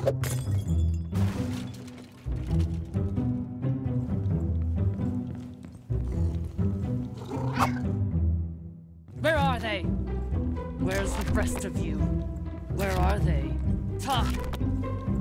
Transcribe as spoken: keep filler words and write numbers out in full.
Where are they? Where's the rest of you? Where are they? Talk!